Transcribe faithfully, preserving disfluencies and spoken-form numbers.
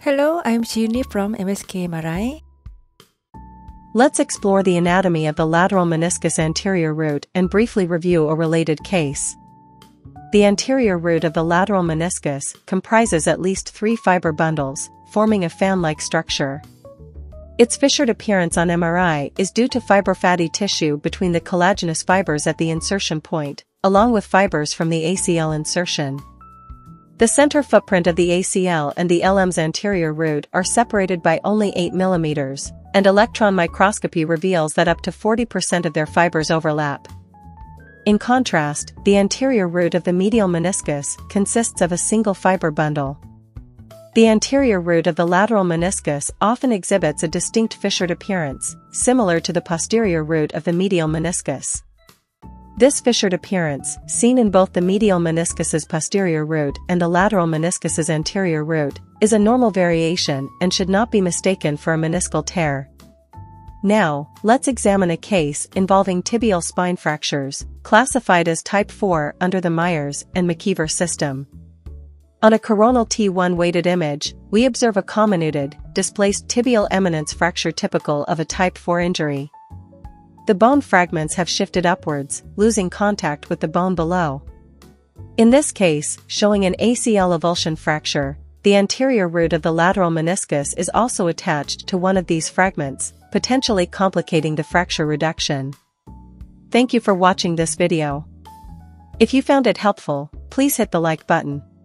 Hello, I'm Chini from M S K M R I. Let's explore the anatomy of the lateral meniscus anterior root and briefly review a related case. The anterior root of the lateral meniscus comprises at least three fiber bundles, forming a fan-like structure. Its fissured appearance on M R I is due to fibrofatty tissue between the collagenous fibers at the insertion point, along with fibers from the A C L insertion. The center footprint of the A C L and the L M's anterior root are separated by only eight millimeters, and electron microscopy reveals that up to forty percent of their fibers overlap. In contrast, the anterior root of the medial meniscus consists of a single fiber bundle. The anterior root of the lateral meniscus often exhibits a distinct fissured appearance, similar to the posterior root of the medial meniscus. This fissured appearance, seen in both the medial meniscus's posterior root and the lateral meniscus's anterior root, is a normal variation and should not be mistaken for a meniscal tear. Now, let's examine a case involving tibial spine fractures, classified as type four under the Myers and McKeever system. On a coronal T one weighted image, we observe a comminuted, displaced tibial eminence fracture typical of a type four injury. The bone fragments have shifted upwards, losing contact with the bone below. In this case, showing an A C L avulsion fracture, the anterior root of the lateral meniscus is also attached to one of these fragments, potentially complicating the fracture reduction. Thank you for watching this video. If you found it helpful, please hit the like button.